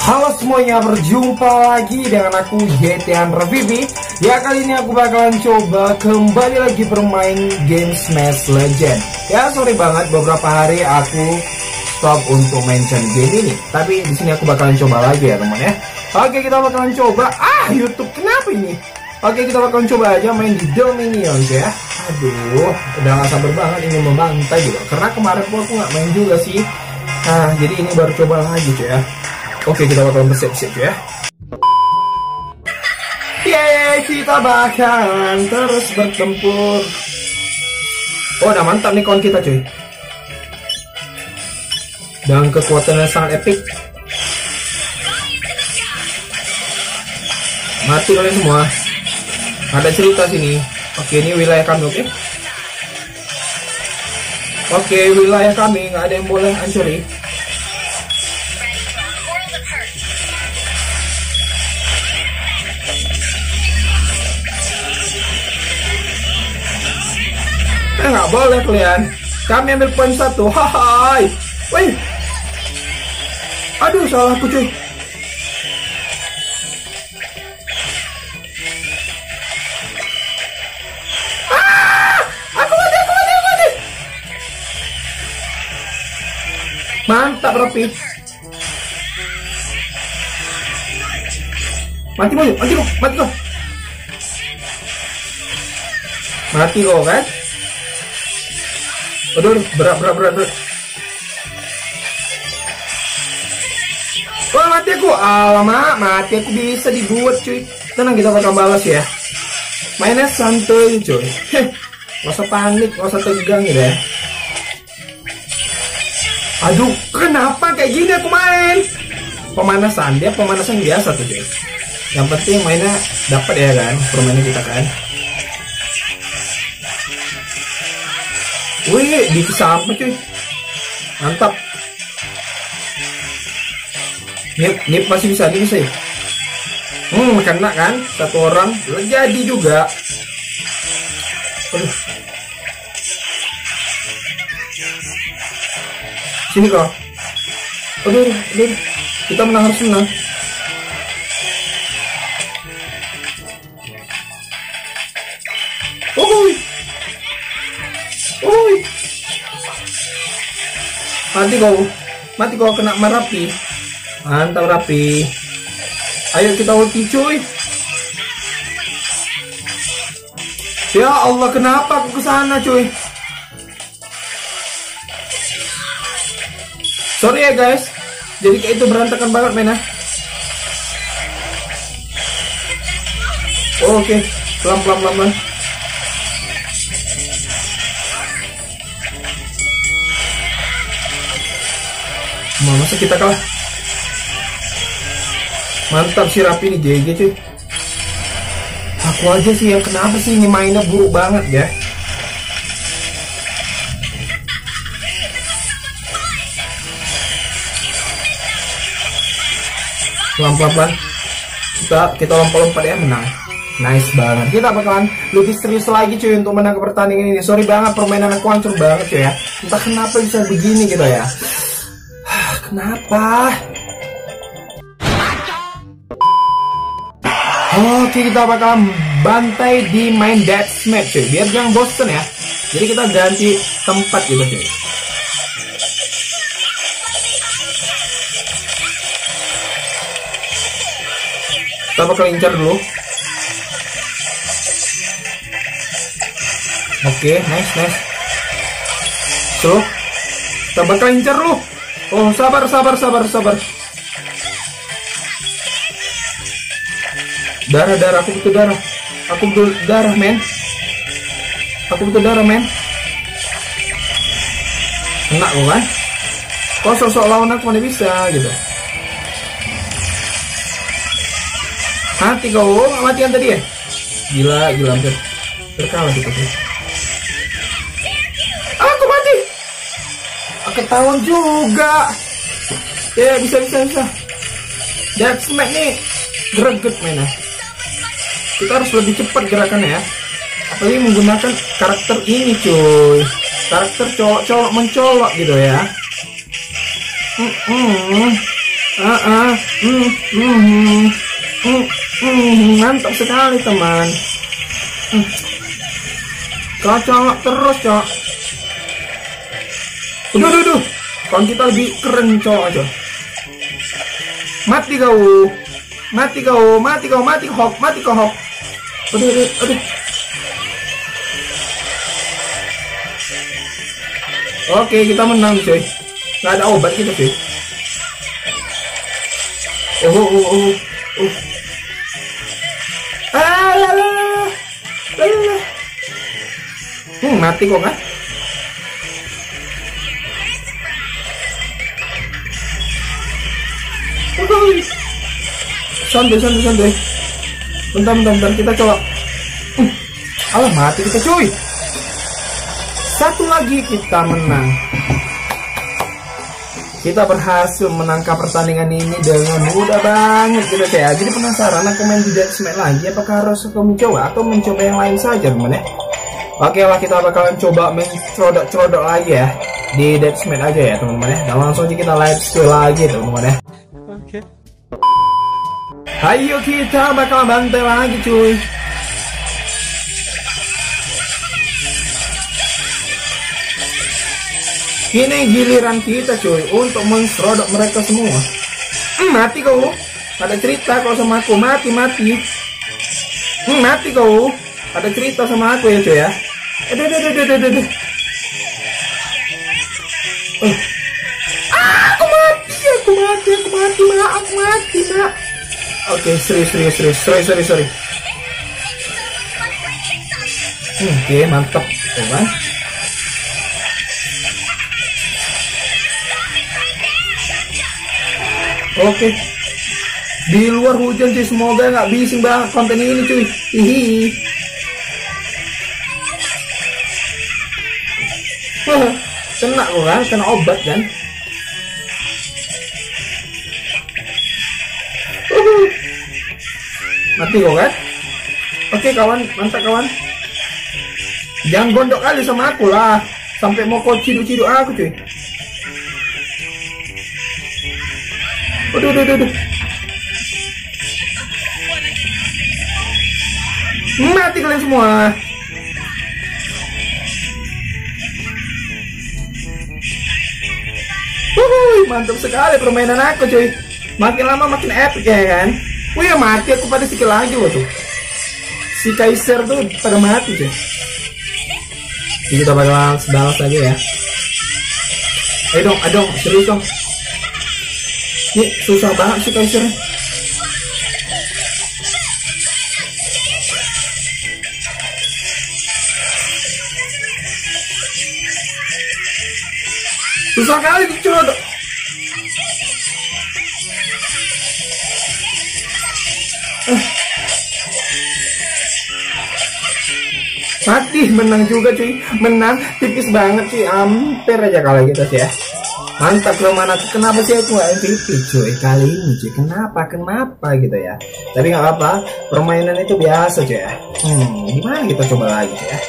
Halo semuanya, berjumpa lagi dengan aku YT Vivi. Ya, kali ini aku bakalan coba kembali lagi bermain game Smash Legend. Ya, sorry banget beberapa hari aku stop untuk mention game ini. Tapi di sini aku bakalan coba lagi ya teman ya. Oke, kita bakalan coba. YouTube kenapa ini? Oke, kita bakalan coba aja main di Dominion ya. Aduh, udah gak sabar banget ini membantai juga. Karena kemarin aku nggak main juga sih. Nah, jadi ini baru coba lagi ya. Oke, kita bakalan bersiap-siap ya. Yeay, kita bakalan terus bertempur. Oh, udah mantap nih kawan kita cuy. Dan kekuatannya sangat epic. Mati kalian semua. Ada cerita sini. Oke, ini wilayah kami, oke? Oke, wilayah kami, nggak ada yang boleh hancuri. Nggak boleh kalian. Kami ambil poin 1. Hai. Wih. Aduh, salahku cuy. Aku mati. Mantap Rapi. Mati kok. Mati kok kan? Aduh, berat. Wah, mati aku. Alamak, mati aku bisa dibuat cuy. Tenang, kita bakal balas ya. Mainnya santai cuy. Gak usah panik, gak usah tegang gitu ya. Aduh, kenapa kayak gini aku main? Pemanasan biasa tuh cuy. Yang penting mainnya dapat ya kan, permainan kita kan. Wih, di sampah cuy. Mantap. Nip masih bisa ya. Kena kan satu orang. Jadi juga. Aduh. Sini kok. Aduh. Kita harus menang. Mati kau kena Rapi. Mantap Rapi. Ayo kita ulti cuy. Ya Allah, kenapa aku kesana cuy? Sorry ya guys. Jadi kayak itu berantakan banget mainnya. Oke. Pelan. Masa kita kalah? Mantap si Rapi nih, GG cuy. Aku aja sih yang kenapa sih ini mainnya buruk banget ya. Pelan. Kita lompat ya, menang. Nice banget. Kita bakalan lebih serius lagi cuy untuk menang ke pertandingan ini. Sorry banget, permainan aku hancur banget cuy ya. Entah kenapa bisa begini gitu ya. Kenapa? Oke, kita bakal bantai di main deathmatch cuy. Biar jangan bosen ya. Jadi kita ganti tempat gitu cuy. Kita bakal incar dulu. Oke, nice. So, kita bakal incar dulu. Oh, sabar. Darah, aku butuh darah. Aku butuh darah, men. Enak lo kan? Kok sosok lawan aku mana bisa gitu. Mati kau, matian tadi ya? Gila, hampir terkalah gitu. Aku mati. Ketahuan juga. Ya, bisa. Deathmatch nih greget mainnya. Kita harus lebih cepat gerakannya ya. Apalagi menggunakan karakter ini cuy. Karakter colok mencolok gitu ya. Mantap sekali teman. Kocok terus cok. Udah. Kawan kita lebih keren cok aja. Mati kau. Aduh. Oke, kita menang coy. Nggak ada obat kita coy. Mati kok kan? Santai. Bentar, kita coba. Alah, mati kita cuy. Satu lagi kita menang. Kita berhasil menangkap pertandingan ini dengan mudah banget gitu ya. Jadi penasaran aku main di deathmatch lagi, apakah harus aku mencoba atau mencoba yang lain saja teman ya. Oke lah, kita bakalan coba mencerodok lagi ya di deathmatch aja ya teman-teman ya. Dan langsung aja kita live skill lagi teman-teman ya. Oke. Ayo kita bakal bantai lagi cuy. Ini giliran kita cuy untuk mencerodok mereka semua. Mati kau. Ada cerita kau sama aku. Mati. Mati kau. Ada cerita sama aku ya cuy ya. Aduh. Aku mati, Mak. Oke, serius. Oke, mantap. Coba. Oke. Di luar hujan cuy, semoga nggak bising banget konten ini cuy. Hihi. Kena kok kan, kena obat kan. Mati kok kan. Oke kawan, mantap kawan. Jangan gondok kali sama aku lah, sampai mau kau ciduk-ciduk aku cuy. Aduh. Mati kalian semua. Mantap sekali permainan aku cuy. Makin lama makin epic ya kan. Wih mati aku pada skill lagi loh tuh. Si Kaiser tuh pada mati cuy. Jadi kita bakal balas aja ya. Ayo dong, serius dong. Ini susah banget si Kaiser. Susah kali dicerodok. Mati, menang juga cuy. Menang tipis banget cuy. Hampir aja kalau gitu sih ya. Mantap loh mana. Kenapa sih aku gak MVP cuy kali ini cuy. Kenapa gitu ya. Tapi gak apa-apa, permainan itu biasa cuy ya. Gimana kita coba lagi ya.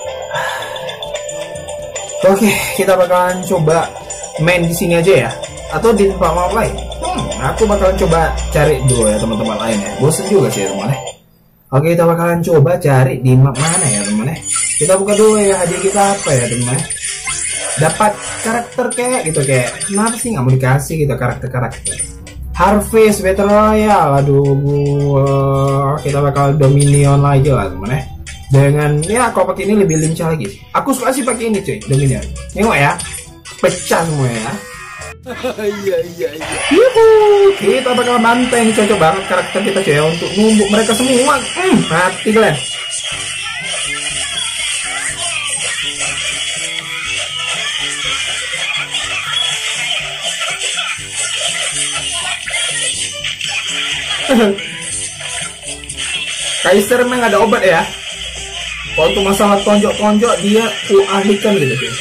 Oke, kita bakalan coba main di sini aja ya. Atau di tempat map lain. Aku bakalan coba cari dulu ya teman-teman lain ya. Bosen juga sih ya teman-teman. Oke, kita bakalan coba cari di map mana ya teman-teman. Kita buka dulu ya hadiah kita apa ya teman-teman. Dapat karakter kayak gitu kayak. Kenapa sih nggak mau dikasih gitu karakter-karakter. Harvest Battle Royale. Aduh, kita bakal Dominion lagi lah teman-teman. Dengan ya kalau pakai ini lebih lincah lagi. Aku suka sih pakai ini cuy, Dominion. Nengok ya. Pecah semua ya. Iya. Yuhu, kita bakal banteng. Cocok banget karakter kita cuy untuk numbuk mereka semua. Mati kalian. Kaiser memang ada obat ya. Kalau untuk masalah tonjok-tonjok dia ahlikan gitu cuy.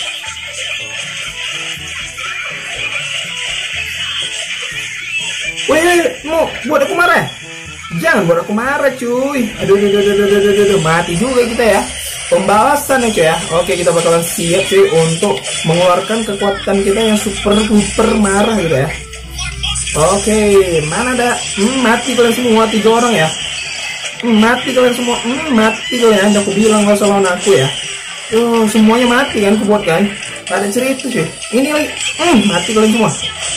Wih, mau buat aku marah? Jangan buat aku marah cuy. Aduh, mati juga kita ya. Pembalasan ya cuy ya. Oke, kita bakalan siap cuy untuk mengeluarkan kekuatan kita yang super marah gitu ya. Oke, mana ada? Mati kalian semua, 3 orang ya. Mati kalian semua. Mati kalian. Aku bilang gak usah lawan aku ya. Semuanya mati kan, kubuat kan? Gak ada cerita sih. Ini lagi. Mati kalian semua.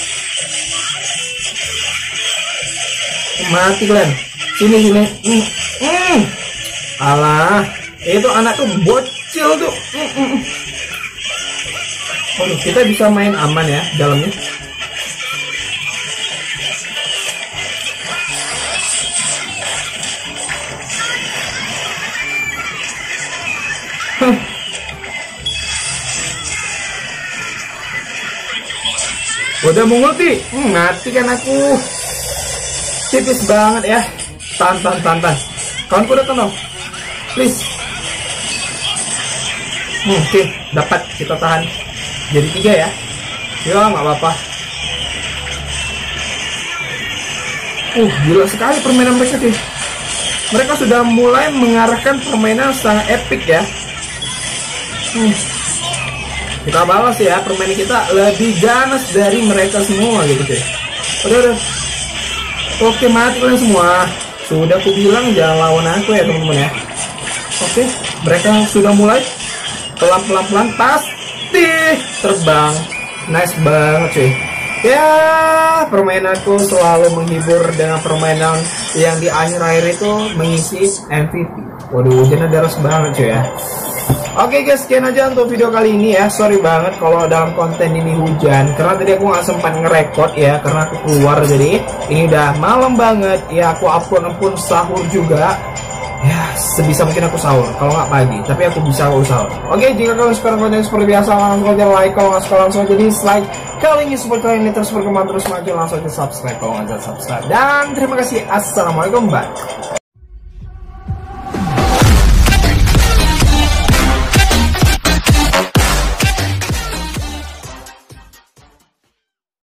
Mati kalian. Sini. Alah, itu anak tuh bocil tuh. Kita bisa main aman ya dalamnya. Udah mau ngulti, mati kan aku. Tipis banget ya. Tahan. Kawanku datang dong, please. Oke, dapat, kita tahan. Jadi 3 ya. Ya nggak apa-apa. Gila sekali permainan mereka sih. Mereka sudah mulai mengarahkan permainan sangat epic ya. Kita balas ya, permainan kita lebih ganas dari mereka semua gitu deh. Udah. Oke, mati kalian semua. Sudah aku bilang jangan lawan aku ya teman-teman ya. Oke, mereka sudah mulai pelan-pelan pasti terbang. Nice banget cuy. Ya, permainanku selalu menghibur dengan permainan yang di akhir-akhir itu mengisi MVP. Waduh, hujannya deras banget cuy ya. Oke guys, sekian aja untuk video kali ini ya. Sorry banget kalau dalam konten ini hujan, karena tadi aku nggak sempat ngerekord ya, karena aku keluar. Jadi ini udah malam banget ya. Aku upload pun sahur juga ya, sebisa mungkin aku sahur, kalau nggak pagi, tapi aku bisa sahur. Oke, jika kalian suka konten seperti biasa, langsung aja like. Kalau nggak suka langsung aja dislike. Kalau ingin support kalian ini terus berkembang terus maju, langsung aja subscribe kalau nggak subscribe. Dan terima kasih, assalamualaikum, bye.